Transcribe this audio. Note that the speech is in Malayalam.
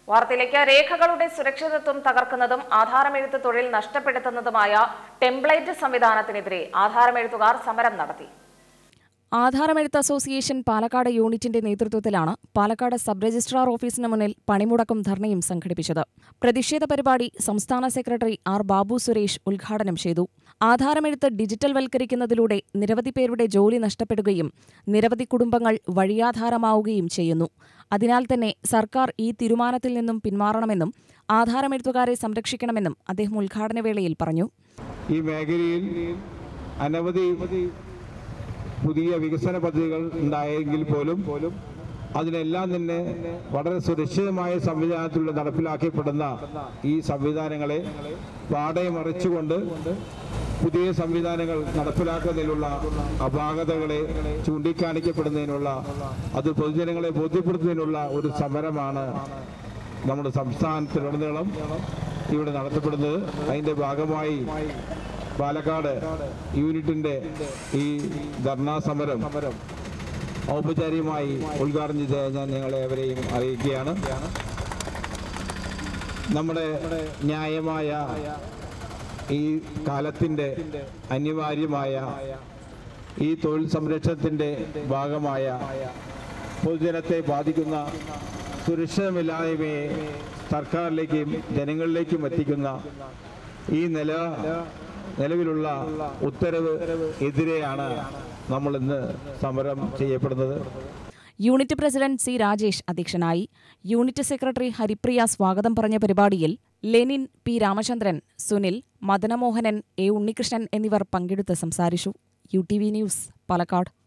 വാർത്തയിലേക്ക്. രേഖകളുടെ സുരക്ഷിതത്വം തകർക്കുന്നതും ആധാരമെഴുത്ത് തൊഴിൽ നഷ്ടപ്പെടുത്തുന്നതുമായ ടെംപ്ലേറ്റ് സംവിധാനത്തിനെതിരെ ആധാരമെഴുത്തുകാർ സമരം നടത്തി. ആധാരമെഴുത്ത് അസോസിയേഷൻ പാലക്കാട് യൂണിറ്റിന്റെ നേതൃത്വത്തിലാണ് പാലക്കാട് സബ് രജിസ്ട്രാർ ഓഫീസിന് മുന്നിൽ പണിമുടക്കും ധർണയും സംഘടിപ്പിച്ചത്. പ്രതിഷേധ പരിപാടി സംസ്ഥാന സെക്രട്ടറി ആർ ബാബു സുരേഷ് ഉദ്ഘാടനം ചെയ്തു. ആധാരമെഴുത്ത് ഡിജിറ്റൽവൽക്കരിക്കുന്നതിലൂടെ നിരവധി പേരുടെ ജോലി നഷ്ടപ്പെടുകയും നിരവധി കുടുംബങ്ങൾ വഴിയാധാരമാവുകയും ചെയ്യുന്നു. അതിനാൽ തന്നെ സർക്കാർ ഈ തീരുമാനത്തിൽ നിന്നും പിന്മാറണമെന്നും ആധാരമെഴുത്തുകാരെ സംരക്ഷിക്കണമെന്നും അദ്ദേഹം ഉദ്ഘാടനവേളയിൽ പറഞ്ഞു. ഈ മേഖലയിൽ അനവധി പുതിയ വികസന പദ്ധതികൾ ഉണ്ടായെങ്കിൽ പോലും അതിനെല്ലാം തന്നെ വളരെ സുരക്ഷിതമായ സംവിധാനത്തിലൂടെ നടപ്പിലാക്കപ്പെടുന്ന ഈ സംവിധാനങ്ങളെ പാടെ മറിച്ചുകൊണ്ട് പുതിയ സംവിധാനങ്ങൾ നടപ്പിലാക്കുന്നതിനുള്ള അപാകതകളെ ചൂണ്ടിക്കാണിക്കപ്പെടുന്നതിനുള്ള അത് പൊതുജനങ്ങളെ ബോധ്യപ്പെടുത്തുന്നതിനുള്ള ഒരു സമരമാണ് നമ്മുടെ സംസ്ഥാനത്തിലുടനീളം ഇവിടെ നടത്തപ്പെടുന്നത്. അതിൻ്റെ ഭാഗമായി പാലക്കാട് യൂണിറ്റിന്റെ ഈ ധർണാ സമരം ഔപചാരികമായി ഉദ്ഘാടനം ചെയ്ത് ഞാൻ നിങ്ങളെ അവരെയും അറിയിക്കുകയാണ്. നമ്മുടെ ന്യായമായ ഈ കാലത്തിൻ്റെ അനിവാര്യമായ ഈ തൊഴിൽ സംരക്ഷണത്തിൻ്റെ ഭാഗമായ പൊതുജനത്തെ ബാധിക്കുന്ന സുരക്ഷിതമില്ലായ്മയെ സർക്കാരിലേക്കും ജനങ്ങളിലേക്കും എത്തിക്കുന്ന ഈ നിലവിലുള്ള ഉത്തരവ് എതിരെയാണ് നമ്മൾ ഇന്ന് സമരം ചെയ്യപ്പെടുന്നത്. യൂണിറ്റ് പ്രസിഡന്റ് സി രാജേഷ് അധ്യക്ഷനായി. യൂണിറ്റ് സെക്രട്ടറി ഹരിപ്രിയ സ്വാഗതം പറഞ്ഞ പരിപാടിയിൽ Lenin, P Ramachandran, Sunil, Madanamohanan, A Unnikrishnan എന്നിവർ പങ്കെടുത്ത് സംസാരിച്ചു. UTV news, Palakkad.